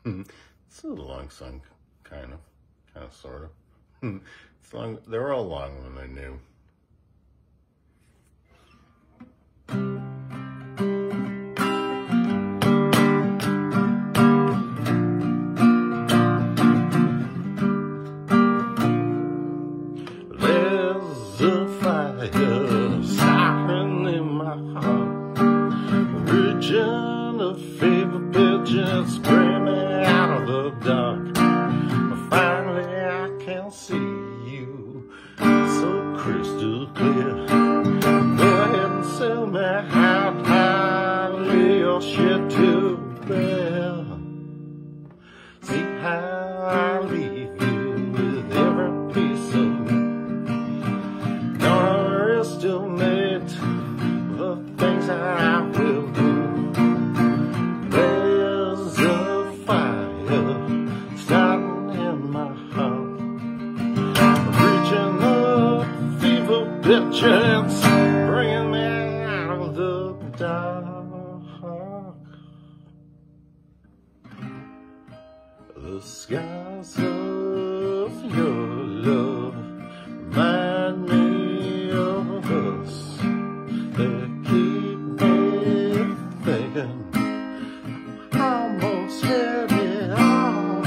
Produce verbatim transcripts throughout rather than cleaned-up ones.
It's a long song, kind of, kind of, sort of. It's long. They're all long when they're new. There's a fire starting in my heart, region of fever pigeons bring me out of the dark. Finally I can see you so crystal clear. Go ahead and sell me out, I'll lay your shit to bear. See how I leave you with every piece of me. Don't underestimate the things I will do. There's a fire starting in my heart, reaching the fever pitches, bringing me out of the dark. The skies of your love remind me of us. They keep me thinking I almost had it all.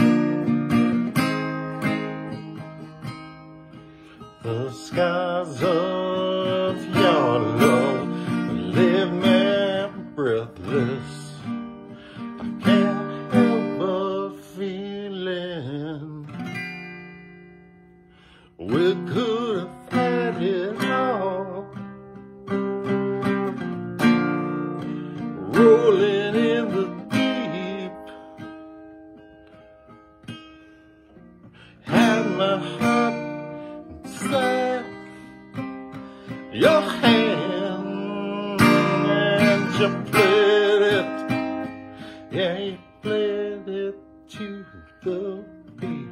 The skies of your love leave me breathless. I can't help but feeling we could have had it all. Rolling in the deep, had my heart inside your hand, and you played it, yeah, you played it to the beat.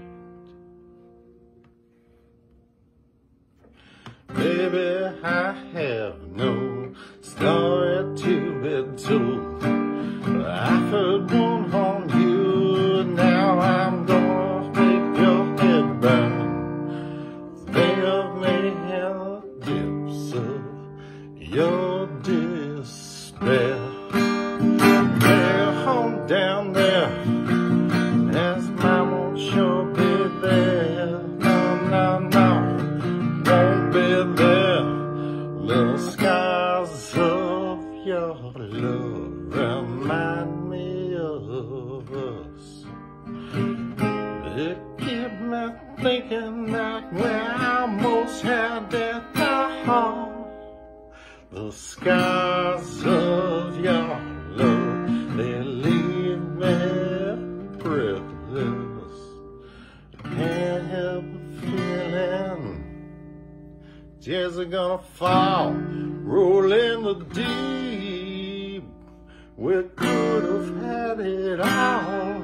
Baby, I have no story to be told. I've heard one on you, now I'm gonna make your head burn. Think of me in the depths of your despair. They're home down there, as mine won't sure be there. No, no, no, won't be there. Little skies of your love remind me of us. They keep me thinking that we almost had it all. The skies of your love, they leave me breathless. Can't help but feeling tears are gonna fall, roll in the deep. We could have had it all.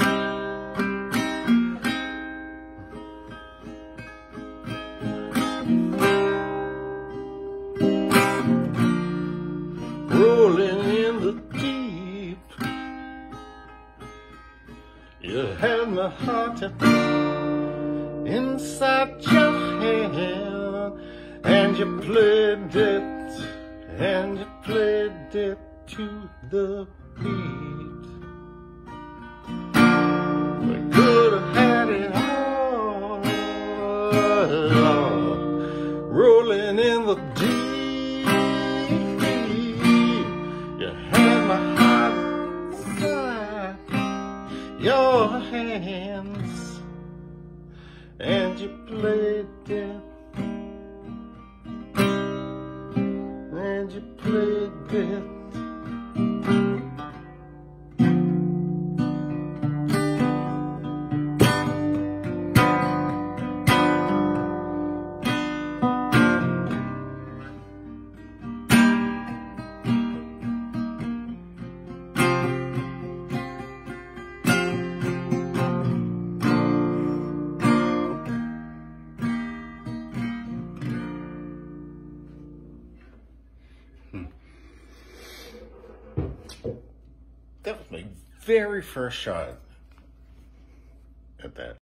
Rolling in the deep, you had my heart inside your hand, and you played it, and you played it to the beat. We could have had it all, rolling in the deep. You had my heart inside your hands, and you played it, and you played it. That was my very first shot at that.